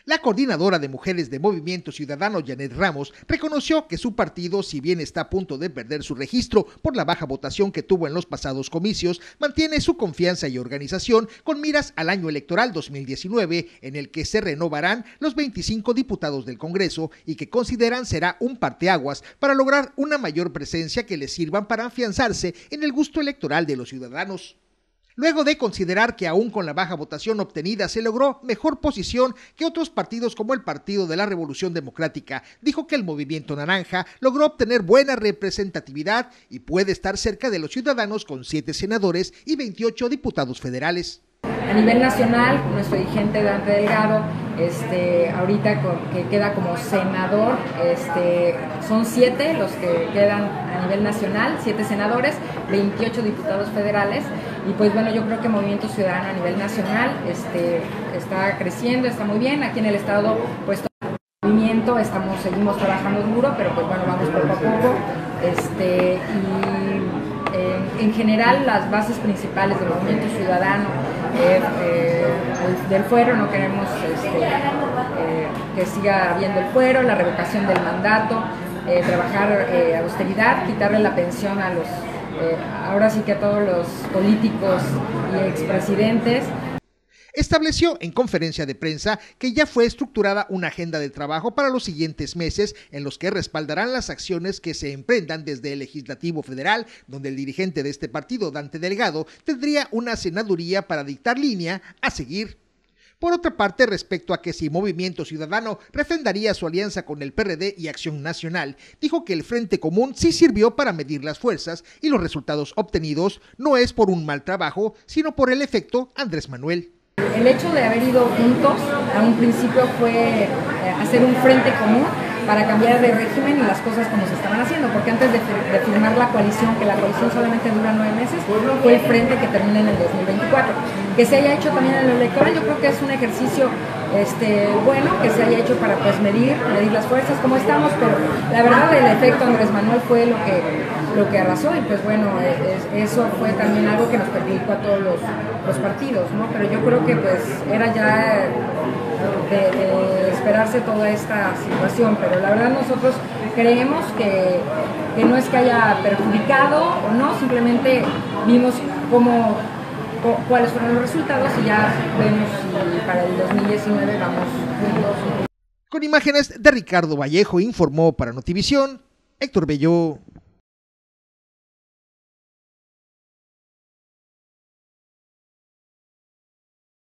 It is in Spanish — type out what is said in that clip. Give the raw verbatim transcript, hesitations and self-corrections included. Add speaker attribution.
Speaker 1: La coordinadora de mujeres de Movimiento Ciudadano, Janet Ramos, reconoció que su partido, si bien está a punto de perder su registro por la baja votación que tuvo en los pasados comicios, mantiene su confianza y organización con miras al año electoral dos mil diecinueve, en el que se renovarán los veinticinco diputados del Congreso y que consideran será un parteaguas para lograr una mayor presencia que les sirvan para afianzarse en el gusto electoral de los ciudadanos. Luego de considerar que aún con la baja votación obtenida se logró mejor posición que otros partidos como el Partido de la Revolución Democrática, dijo que el Movimiento Naranja logró obtener buena representatividad y puede estar cerca de los ciudadanos con siete senadores y veintiocho diputados federales.
Speaker 2: A nivel nacional, nuestro dirigente Dante Delgado, este, ahorita que queda como senador, este, son siete los que quedan a nivel nacional, siete senadores, veintiocho diputados federales, y pues bueno, yo creo que Movimiento Ciudadano a nivel nacional este, está creciendo, está muy bien. Aquí en el estado, pues todo el movimiento, estamos, seguimos trabajando duro, pero pues bueno, vamos poco a poco, este, y en, en general las bases principales del Movimiento Ciudadano, eh, eh, del fuero, no queremos este, eh, que siga habiendo el fuero, la revocación del mandato, eh, trabajar eh, austeridad, quitarle la pensión a los, eh, ahora sí que a todos los políticos y expresidentes.
Speaker 1: Estableció en conferencia de prensa que ya fue estructurada una agenda de trabajo para los siguientes meses en los que respaldarán las acciones que se emprendan desde el Legislativo Federal, donde el dirigente de este partido, Dante Delgado, tendría una senaduría para dictar línea a seguir. Por otra parte, respecto a que si Movimiento Ciudadano refrendaría su alianza con el P R D y Acción Nacional, dijo que el Frente Común sí sirvió para medir las fuerzas y los resultados obtenidos no es por un mal trabajo, sino por el efecto Andrés Manuel.
Speaker 2: El hecho de haber ido juntos a un principio fue hacer un frente común para cambiar de régimen y las cosas como se estaban haciendo, porque antes de, de firmar la coalición, que la coalición solamente dura nueve meses, fue el frente que termina en el dos mil veinticuatro. Que se haya hecho también en lo electoral, yo creo que es un ejercicio este, bueno, que se haya hecho para pues medir, medir las fuerzas, cómo estamos, pero la verdad el efecto Andrés Manuel fue lo que, lo que arrasó, y pues bueno, es, eso fue también algo que nos perjudicó a todos los, los partidos, ¿no? Pero yo creo que pues era ya de, de esperarse toda esta situación, pero la verdad nosotros creemos que, que no es que haya perjudicado o no, simplemente vimos cómo, cuáles fueron los resultados y ya vemos si para el dos mil diecinueve vamos juntos.
Speaker 1: Con imágenes de Ricardo Vallejo, informó para Notivisión Héctor Belló.